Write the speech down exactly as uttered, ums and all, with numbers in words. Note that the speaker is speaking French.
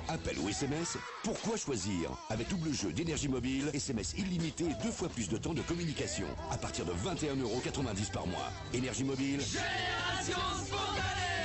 Appel ou S M S, pourquoi choisir? Avec double jeu d'énergie mobile, S M S illimité et deux fois plus de temps de communication. À partir de vingt et un euros quatre-vingt-dix par mois. Énergie mobile. Génération spontanée.